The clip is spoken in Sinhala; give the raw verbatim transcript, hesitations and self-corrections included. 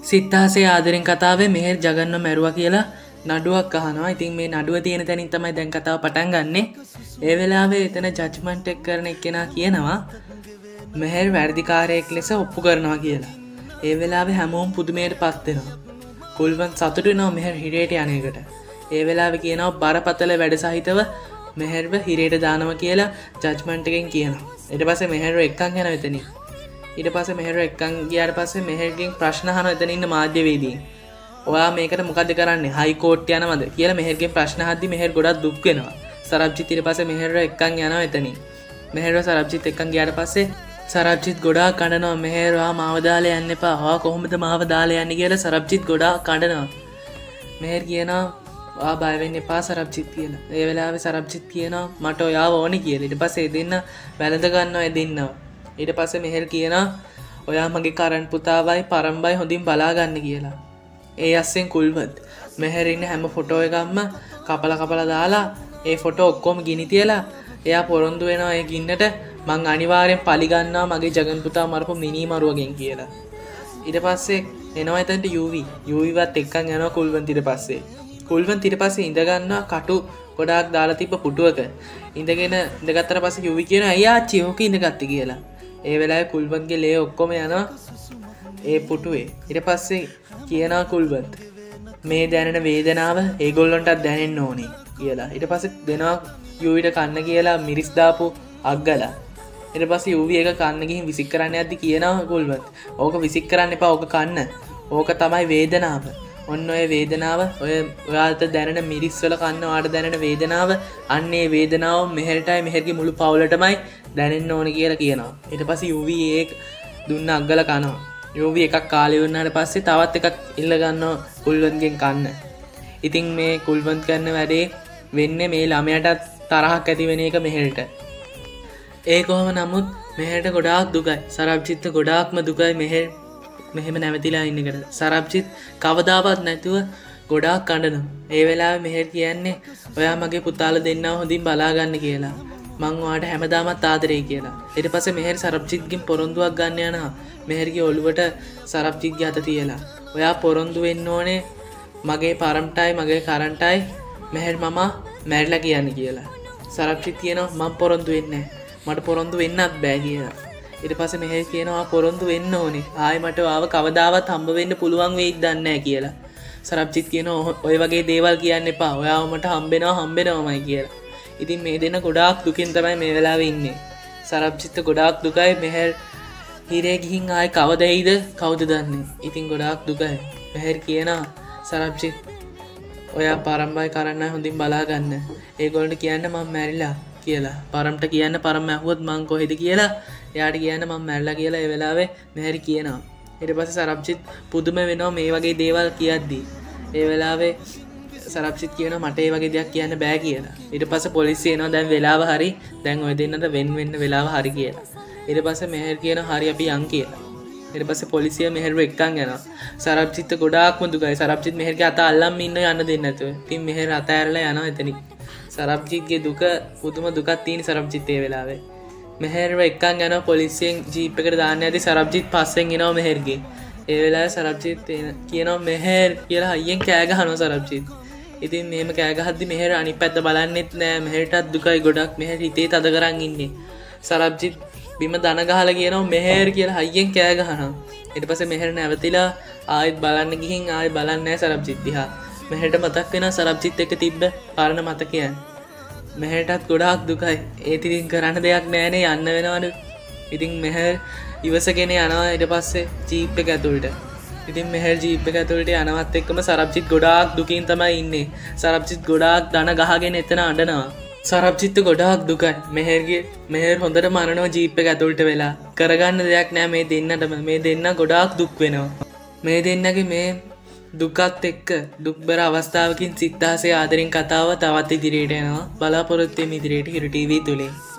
සිත්තාසේ ආදරෙන් කතාවේ මෙහෙර් ජගන්න මැරුවා කියලා නඩුවක් අහනවා. ඉතින් මේ නඩුව තියෙන තැනින් තමයි දැන් කතාව පටන් ගන්නෙ. ඒ වෙලාවේ එතන ජජ්මන්ට් එක කරන එක්කෙනා කියනවා මෙහෙර් වැරදිකාරයෙක් ලෙස ඔප්පු කරනවා කියලා. ඒ වෙලාවේ හැමෝම පුදුමයට පත් වෙනවා. කුල්වන් සතුටු වෙනවා මෙහෙර් හිරේට යන එකට. ඒ වෙලාවේ කියනවා බරපතල වැඩ සහිතව මෙහෙර්ව හිරේට දානවා කියලා ජජ්මන්ට් එකෙන් කියනවා. ඊට පස්සේ මෙහෙර්ව එක්කන් යන වෙතනින්. ඊට පස්සේ මෙහෙර එක්කන් ගියාට පස්සේ මෙහෙර්ගෙන් ප්‍රශ්න අහනවා එතන ඉන්න මාධ්‍යවේදීන්. ඔයා මේකට මොකද කරන්නේ? හයි කෝට් යනවද කියලා මෙහෙර්ගෙන් ප්‍රශ්න අහද්දි මෙහෙර් ගොඩක් දුක් වෙනවා. සරබ්ජිත් ඊට පස්සේ මෙහෙර්ව එක්කන් යනවා එතනින්. මෙහෙර්ව සරබ්ජිත් එක්කන් ගියාට පස්සේ සරබ්ජිත් ගොඩාක් කඩනවා මෙහෙර් ආ මාව දාලා යන්න එපා. ආ කොහොමද මාව දාලා යන්නේ කියලා සරබ්ජිත් ගොඩාක් කඩනවා. මෙහෙර් කියනවා ආ බය වෙන්න එපා සරබ්ජිත් කියලා. ඒ වෙලාවේ සරබ්ජිත් කියනවා මට ඔයාව ඕනේ කියලා. ඊට පස්සේ ඒ දෙන්න වැළඳ ගන්නවා ඒ දෙන්නව. ඊට පස්සේ මෙහෙර් කියනවා ඔයා මගේ කරන් පුතාවයි පරම්බයි හොඳින් බලා ගන්න කියලා. ඒ අස්සෙන් කුල්වත් මෙහෙර් ඉන්න හැම ෆොටෝ එකක්ම කපලා කපලා දාලා ඒ ෆොටෝ ඔක්කොම ගිනි තියලා එයා පොරොන්දු වෙනවා ඒ ගින්නට මං අනිවාර්යෙන් පලි ගන්නවා මගේ ජගන් පුතා මරපු මිනි මරුවගෙන් කියලා. ඊට පස්සේ එනවා එතනට යූවි. යූවිවත් එක්කන් යනවා කුල්වන්ත ඊට පස්සේ. කුල්වන්ත ඊට පස්සේ ඉඳ ගන්නවා කටු ගොඩාක් දාලා තිබ්බ පුටුවක. ඉඳගෙන ඉඳගත්තට පස්සේ යූවි කියනවා අයියා ආච්චි ඕක ඉඳගත්තේ කියලා. ඒ වෙලාවේ කුල්වන්ත්ගේ ලේ ඔක්කොම යනවා ඒ පුටුවේ. ඊට පස්සේ කියනවා කුල්වන්ත් මේ දැනෙන වේදනාව ඒගොල්ලන්ටත් දැනෙන්න ඕනේ කියලා. ඊට පස්සේ දෙනවා යූවිට කන්න කියලා මිරිස් දාපු අග්ගලා. ඊට පස්සේ යූවි එක කන්න ගිහින් විසික් කරන්න යද්දි කියනවා කුල්වන්ත් ඕක විසික් කරන්න එපා ඕක කන්න. ඕක තමයි වේදනාව. ඔන්න ඔය වේදනාව ඔය ඔයාලට දැනෙන මිරිස් වල කන්න ඔයාලට දැනෙන වේදනාව අන්න ඒ වේදනාව මෙහෙරටයි මෙහෙර්ගේ මුළු පවුලටමයි දැනෙන්න ඕනේ කියලා කියනවා. ඊට පස්සේ යූවි ඒක දුන්න අග්ගල කනවා. යූවි එකක් කාලේ වුණාට පස්සේ තවත් එකක් ඉල්ල ගන්නවා කුල්වන්ත්ගෙන් කන්න. ඉතින් මේ කුල්වන්ත් කරන වැඩේ වෙන්නේ මේ ළමයාටත් තරහක් ඇති වෙන එක මෙහෙරට. ඒ කොහොම නමුත් මෙහෙරට ගොඩාක් දුකයි. සරබ්ජිත් ගොඩාක්ම දුකයි මෙහෙර මෙහෙම නැවතිලා ඉන්න එකට. සරබ්ජිත් කවදාවත් නැතුව ගොඩාක් කඩනවා. ඒ වෙලාවේ මෙහෙර කියන්නේ ඔයා මගේ පුතාලා දෙන්නව හොඳින් බලා ගන්න කියලා. මං ඔයාට හැමදාමත් ආදරේ කියලා. ඊට පස්සේ මෙහෙර සරබ්ජිත්ගෙන් පොරොන්දුවක් ගන්න යනවා. මෙහෙර්ගේ ඔළුවට සරබ්ජිත්ගේ අත තියලා. ඔයා පොරොන්දු වෙන්න ඕනේ මගේ පරම්ටයි මගේ කරන්ටයි මෙහෙර මම මැරිලා කියන්නේ කියලා. සරබ්ජිත් කියනවා මම පොරොන්දු වෙන්නේ නැහැ. මට පොරොන්දු වෙන්නත් බෑ කියලා. ඊට පස්සේ මෙහෙර කියනවා පොරොන්දු වෙන්න ඕනේ. ආයි මට ආව කවදාවත් හම්බ වෙන්න පුළුවන් වෙයිද දන්නේ නැහැ කියලා. සරබ්ජිත් කියනවා ඔය වගේ දේවල් කියන්න එපා. ඔයාව මට හම්බෙනවා හම්බෙනවමයි කියලා. ඉතින් මේ දෙන්න ගොඩාක් දුකින් තමයි මේ වෙලාවේ ඉන්නේ. සරබ්ජිත් ගොඩාක් දුකයි මෙහෙර හිරේ ගිහින් ආයි කවද එයිද කවුද දන්නේ. ඉතින් ගොඩාක් දුකයි. මෙහෙර කියනවා සරබ්ජිත් ඔයා පරම්බයි කරන්නයි හොඳින් බලා ගන්න. ඒගොල්ලන්ට කියන්න මම මැරිලා කියලා. පරම්ට කියන්න පරම ඇහුවොත් මං කොහෙද කියලා එයාට කියන්න මම මැරිලා කියලා ඒ වෙලාවේ මෙහෙර කියනවා. ඊට පස්සේ සරබ්ජිත් පුදුම වෙනවා මේ වගේ දේවල් කියද්දි. ඒ වෙලාවේ සරබ්ජිත් කියනවා මට ඒ වගේ දෙයක් කියන්න බෑ කියලා. ඊට පස්සේ පොලිසිය එනවා දැන් වෙලාව හරි. දැන් ඔය දෙන්නට වෙන් වෙන්න වෙලාව හරි කියලා. ඊට පස්සේ මෙහෙර කියනවා හරි අපි යන් කියලා. ඊට පස්සේ පොලිසිය මෙහෙරව එක්කන් යනවා. සරබ්ජිත් ගොඩාක්ම දුකයි. සරබ්ජිත් මෙහෙරගේ අත අල්ලන් ඉන්න යන්න දෙන්නේ නැතුව. ඉතින් මෙහෙර අත ඇරලා යනවා එතනින්. සරබ්ජිත්ගේ දුක පුදුම දුකක් තියෙන සරබ්ජිත් ඒ වෙලාවේ. මෙහෙරව එක්කන් යනවා පොලිසියෙන් ජීප් එකට දාන්න යද්දි සරබ්ජිත් පස්සෙන් එනවා මෙහෙරගේ. ඒ වෙලාවේ සරබ්ජිත් කියනවා මෙහෙර කියලා හයියෙන් කෑ ගහනවා සරබ්ජිත්. ඉතින් මෙහෙම කෑ ගහද්දි මෙහෙර අනිත් පැත්ත බලන්නෙත් නෑ. මෙහෙරටත් දුකයි ගොඩක්. මෙහෙර හිතේ තද කරන් ඉන්නේ. සරබ්ජිත් බිම දන ගහලා කියනවා මෙහෙර කියලා හයියෙන් කෑ ගහනවා. ඊට පස්සේ මෙහෙර නැවතිලා ආයෙත් බලන්න ගිහින් ආයෙ බලන්නේ නැහැ සරබ්ජිත් දිහා. මෙහෙරට මතක් වෙනවා සරබ්ජිත් එක්ක තිබ්බ පරණ මතකයන්. මෙහෙරටත් ගොඩාක් දුකයි. ඒත් ඉතින් කරන්න දෙයක් නැහැනේ යන්න වෙනවනේ. ඉතින් මෙහෙර ඉවසගෙන යනවා ඊට පස්සේ ජීප් එක ඇතුළට. ඉතින් මෙහෙර ජීප් එක ඇතුළට යනවත් එක්කම සරබ්ජිත් ගොඩාක් දුකින් තමයි ඉන්නේ. සරබ්ජිත් ගොඩාක් දන ගහගෙන එතන අඬනවා. සරබ්ජිත් ගොඩාක් දුකයි. මෙහෙර්ගේ මෙහෙර හොඳට මරනවා ජීප් එක ඇතුළට වෙලා. කරගන්න දෙයක් නෑ මේ දෙන්නටම. මේ දෙන්න ගොඩාක් දුක් වෙනවා. මේ දෙන්නගේ මේ දුකත් එක්ක දුක්බර අවස්ථාවකින් සිත්තාසේ ආදරෙන් කතාව තවත් ඉදිරියට යනවා. බලාපොරොත්තු වෙමු ඉදිරියට හිරු ටීවී තුලින්.